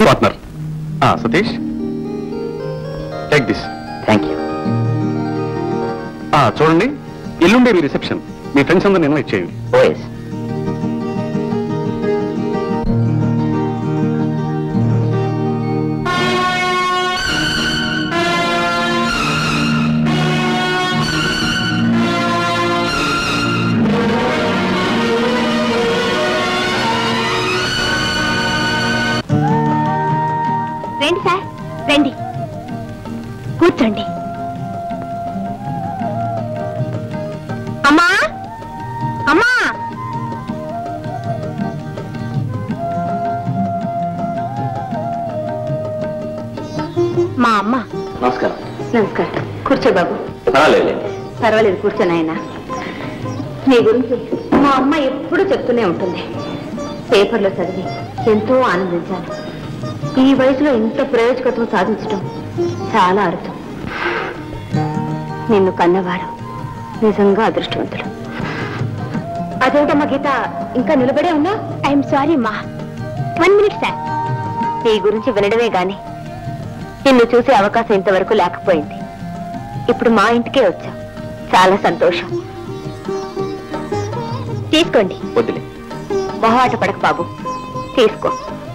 Partner Satish, take this. Thank you. చూడండి, ఎల్లుండే మీ రిసెప్షన్. మీ ఫ్రెండ్స్ అందరూ ఇన్వైట్ చేయండి. ఓఎస్. రండి సార్, రండి, కూర్చోండి. అమ్మా, అమ్మా, మా అమ్మ. నమస్కారం. నమస్కారం. కూర్చో బాబు. పర్వాలేదు, కూర్చోను. ఆయన నీ గురించి మా అమ్మ ఎప్పుడూ చెప్తూనే ఉంటుంది. పేపర్లో చదివి ఎంతో ఆనందించాను. ఈ వయసులో ఇంత ప్రయోజకత్వం సాధించడం చాలా అర్థం. నిన్ను కన్నవారు నిజంగా అదృష్టవంతులు. అదేమిటమ్మా గీత, ఇంకా నిలబడే ఉన్నా? ఐఎమ్ సారీ మా. 1 minute సార్. నీ గురించి వినడమే గాని నిన్ను చూసే అవకాశం ఇంతవరకు లేకపోయింది. ఇప్పుడు మా ఇంటికే వచ్చాం. చాలా సంతోషం. తీసుకోండి. వద్దులే. మొహమాట పడక బాబు, తీసుకో.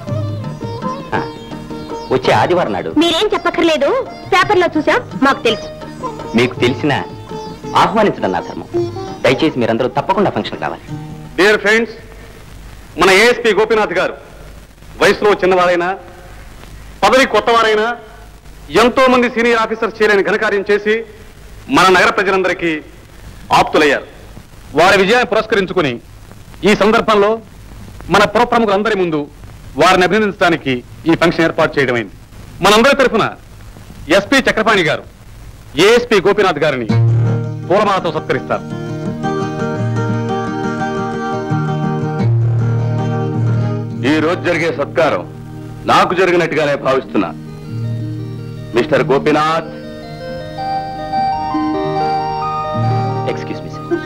వచ్చే ఆదివారం నాడు. మీరేం చెప్పక్కర్లేదు, పేపర్లో చూసాం, మాకు తెలుసు. మీకు తెలిసిన ఆహ్వానించడం నా ధర్మం. దయచేసి మీరందరూ తప్పకుండా ఫంక్షన్ కావాలి. డియర్ ఫ్రెండ్స్, మన ఏఎస్పీ గోపీనాథ్ గారు వయసులో చిన్నవారైనా, పదవి కొత్తవారైనా, ఎంతో మంది సీనియర్ ఆఫీసర్స్ చేయలేని ఘనకార్యం చేసి మన నగర ప్రజలందరికీ ఆప్తులయ్యారు. వారి విజయాన్ని పురస్కరించుకుని ఈ సందర్భంలో మన పుర ప్రముఖులందరి ముందు వారిని అభినందించడానికి ఈ ఫంక్షన్ ఏర్పాటు చేయడమైంది. మనందరి తరఫున ఎస్పీ చక్రపాణి గారు ఏఎస్పీ గోపీనాథ్ గారిని పూలమాలతో సత్కరిస్తారు. ఈ రోజు జరిగే సత్కారం నాకు జరిగినట్టుగానే భావిస్తున్నా. Mister Gopinath. Excuse me sir,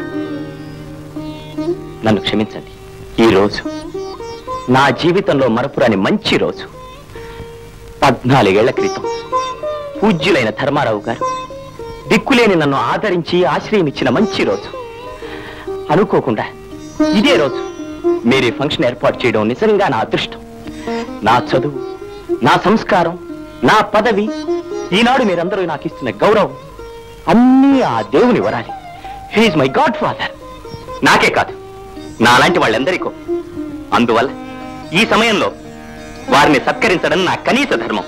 నన్ను క్షమించండి. ఈ రోజు నా జీవితంలో మరపురాని మంచి రోజు. 14 ఏళ్ల క్రితం పూజ్యులైన ధర్మారావు గారు దిక్కులేని నన్ను ఆదరించి ఆశ్రయం ఇచ్చిన మంచి రోజు. అనుకోకుండా ఇదే రోజు మీరు ఈ ఫంక్షన్ ఏర్పాటు చేయడం నిజంగా నా అదృష్టం. నా చదువు, నా సంస్కారం, నా పదవి, ఈనాడు మీరందరూ నాకు ఇస్తున్న గౌరవం అన్నీ ఆ దేవుని వరాలి. He is my godfather. నాకే కాదు, నాలాంటి వాళ్ళందరికీ. అందువల్ల ఈ సమయంలో వారిని సత్కరించడం నా కనీస ధర్మం.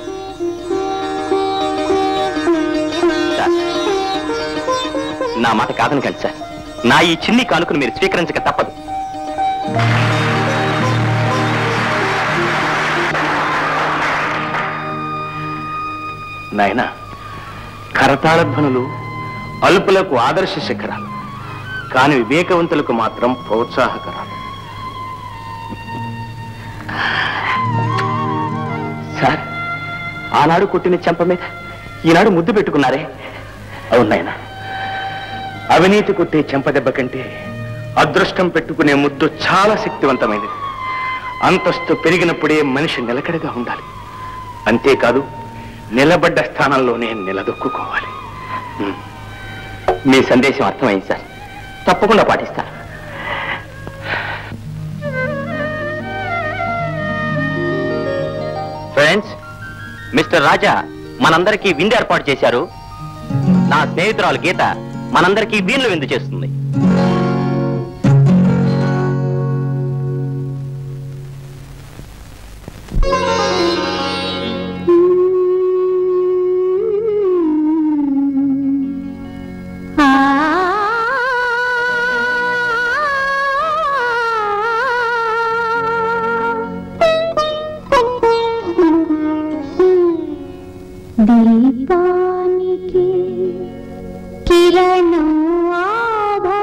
నా మాట కాదనకండి సార్. నా ఈ చిన్ని కానుకను మీరు స్వీకరించక తప్పదు. నాయనా, కరతాళధ్వనులు అల్పులకు ఆదర్శ శిఖరాలు, కాని వివేకవంతులకు మాత్రం ప్రోత్సాహకరాలు. సార్, ఆనాడు కొట్టిన చెంప మీద ఈనాడు ముద్దు పెట్టుకున్నారే. అవునాయనా, అవినీతి కొట్టే చెంపదెబ్బ కంటే అదృష్టం పెట్టుకునే ముద్దు చాలా శక్తివంతమైనది. అంతస్తు పెరిగినప్పుడే మనిషి నిలకడగా ఉండాలి. అంతేకాదు, నిలబడ్డ స్థానంలోనే నిలదొక్కుకోవాలి. మీ సందేశం అర్థమైంది సార్. తప్పకుండా పాటిస్తారు. ఫ్రెండ్స్, మిస్టర్ రాజా మనందరికీ విందు ఏర్పాటు చేశారు. నా స్నేహితురాలు గీత మనందరికీ వీణులు విందు చేస్తుంది. దీపానికి కిరణం ఆభరణం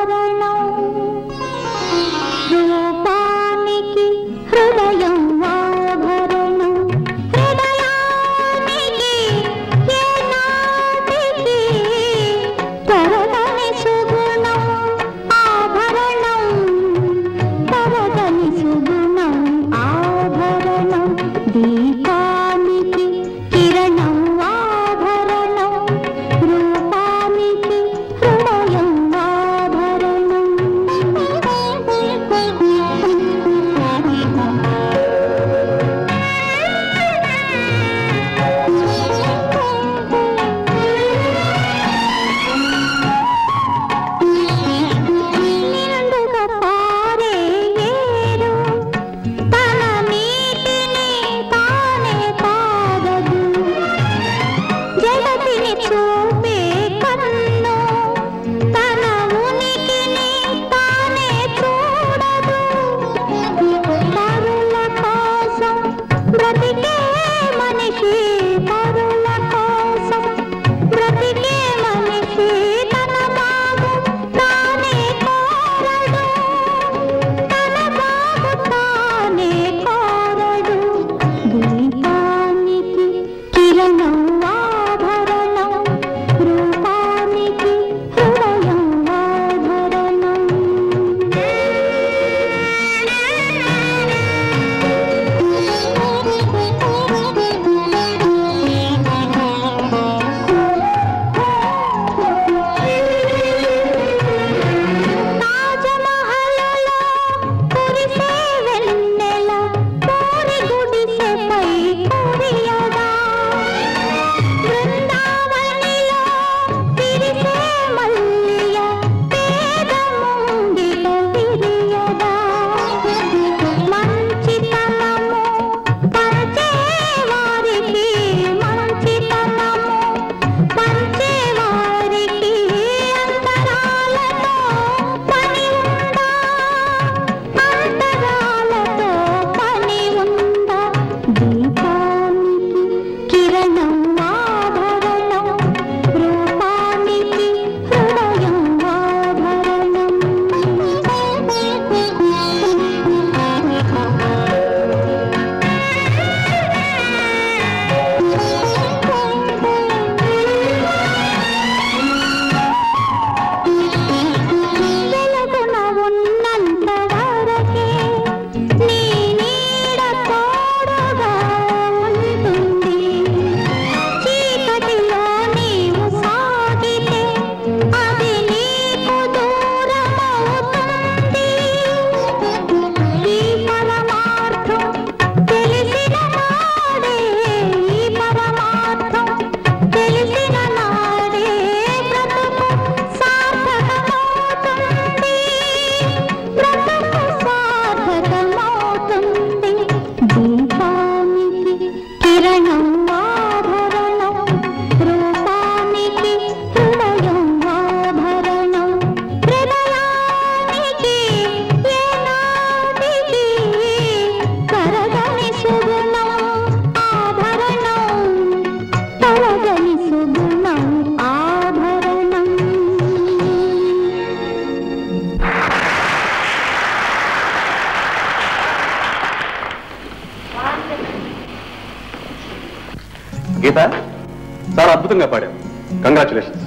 గీత చాలా అద్భుతంగా పాడావు. కంగ్రాచులేషన్స్.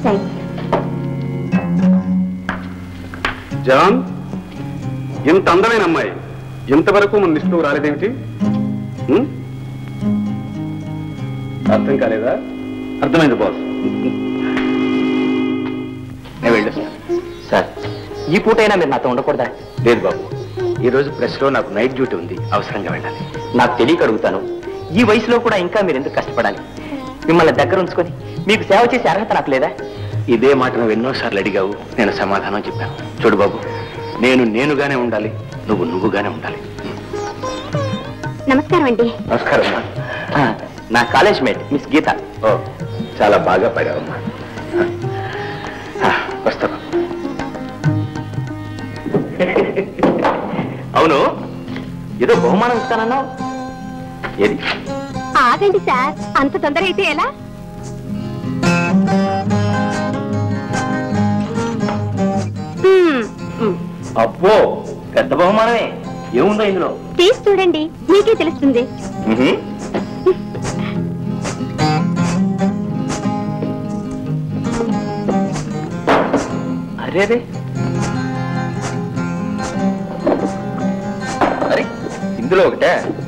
జాన్, ఇంత అందమైన అమ్మాయి ఇంతవరకు మన లిస్టులో రాలేదేమిటి? అర్థం కాలేదా? అర్థమైంది బాస్. నేను వెళ్ళొస్తాను. సార్, ఈ పూటైనా మీరు నాతో ఉండకూడదా? లేదు బాబు, ఈ రోజు ప్రెస్ లో నాకు నైట్ డ్యూటీ ఉంది, అవసరంగా వెళ్ళాలి. నాకు తెలియక అడుగుతాను, ఈ వయసులో కూడా ఇంకా మీరు ఎందుకు కష్టపడాలి? మిమ్మల్ని దగ్గర ఉంచుకొని మీకు సేవ చేసే అర్హత నాకు లేదా? ఇదే మాట నువ్వు ఎన్నోసార్లు అడిగావు, నేను సమాధానం చెప్పాను. చూడు బాబు, నేను నేనుగానే ఉండాలి, నువ్వు నువ్వుగానే ఉండాలి. నమస్కారం అండి. నమస్కారం అమ్మా. నా కాలేజ్ మేట్ మిస్ గీత. ఓ, చాలా బాగా పాడావమ్మా. వస్తాను. అవును, ఏదో బహుమానం ఇస్తానన్నావు, ఏది? ఆగండి సార్, అంత తొందర అయితే ఎలా? అబ్బో, పెద్ద బహుమానమే. ఏముందో ఇందులో? తీసి చూడండి, మీకే తెలుస్తుంది. అరే అరే, ఇందులో ఒకటే.